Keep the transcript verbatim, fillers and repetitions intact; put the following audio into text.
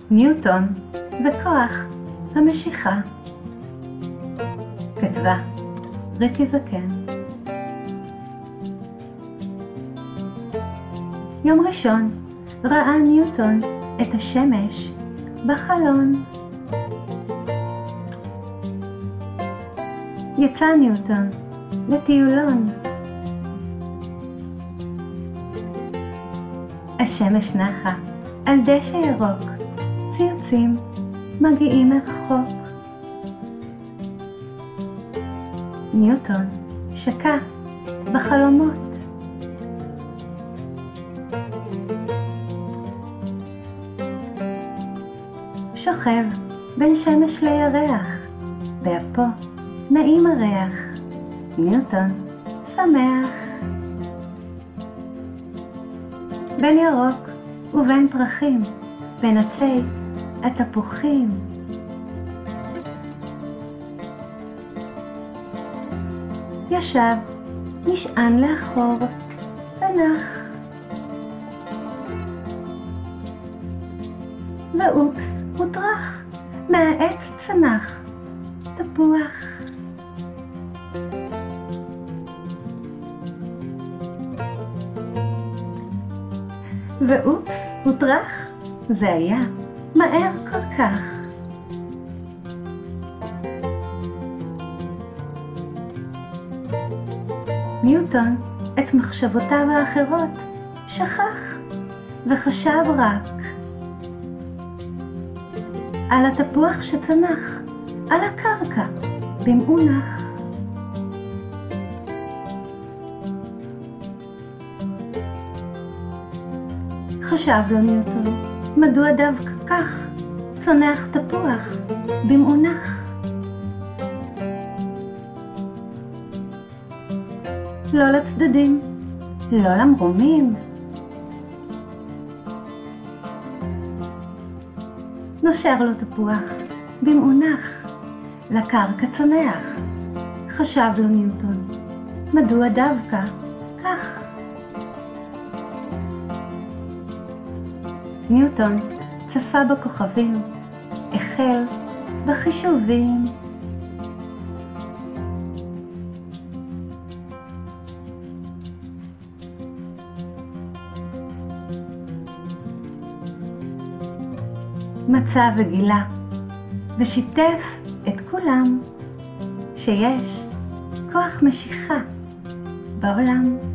ניוטון וכוח המשיכה. כתבה ריקי זקן. יום ראשון ראה ניוטון את השמש בחלון. יצא ניוטון לטיולון. השמש נחה על דשא ירוק, ציוצים מגיעים מרחוק. ניוטון שקע בחלומות. שוכב בין שמש לירח, באפו נעים הריח. ניוטון שמח. בין ירוק ובין פרחים, בין עצי התפוחים. ישב, נשען לאחור, ונח. ואופס, הוא טרח, מהעץ צנח תפוח. ואופס, הוא טרח, זה היה מהר כל כך. ניוטון את מחשבותיו האחרות שכח וחשב רק על התפוח שצנח על הקרקע במאונח. חשב לו ניוטון, מדוע דווקא כך צונח תפוח במאונח? לא לצדדים, לא למרומים. נושר לו תפוח במאונח, לקרקע צונח. חשב לו ניוטון, מדוע דווקא כך? ניוטון צפה בכוכבים, החל בחישובים. מצא וגילה ושיתף את כולם שיש כוח משיכה בעולם.